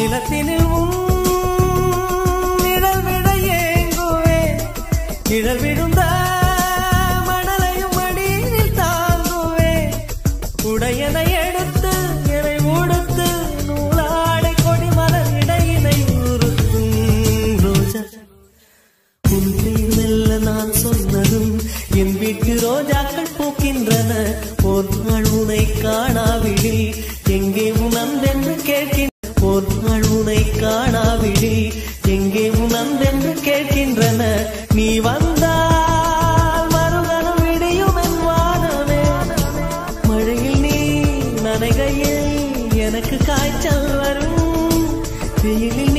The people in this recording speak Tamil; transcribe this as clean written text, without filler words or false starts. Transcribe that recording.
நிலத்தினில் நிழல் விட ஏங்குவேன் நிழல் விழுந்த மணலையும் மடியில் தாங்குவேன் உடையனை எடுத்து என்னை உடுத்து நூலாடை கொடி மலர் இடையினை உறுத்தும் ரோஜா உன் பேர் மெல்ல நான் சொன்னதும் என் வீட்டு ரோஜாக்கள் பூக்கின்றன ஒரு நாள் உனை காணாவிடில் எங்கே உன் அன்பென்று கேட்கின்ற ஒரு நாள் உனை காணாவிடில் எங்கே உன் அன்பென்று கேட்கின்றன நீ வந்தால் மறுகணம் விடியும் என் வானமே மழையில் நீ நனைகையில் எனக்கு காய்ச்சல் வரும் வெயிலில்